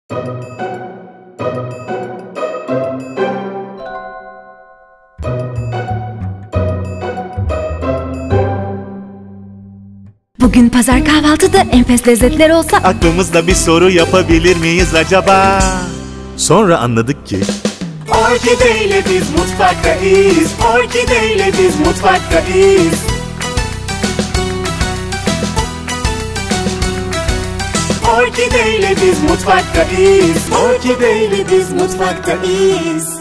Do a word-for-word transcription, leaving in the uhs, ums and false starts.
Bugün pazar kahvaltıda enfes lezzetler olsa aklımızda bir soru yapabilir miyiz acaba? Sonra anladık ki Orkide ile biz mutfaktayız. Orkide ile biz mutfaktayız. Orkide ile biz mutfaktayız. Orkide ile biz mutfaktayız.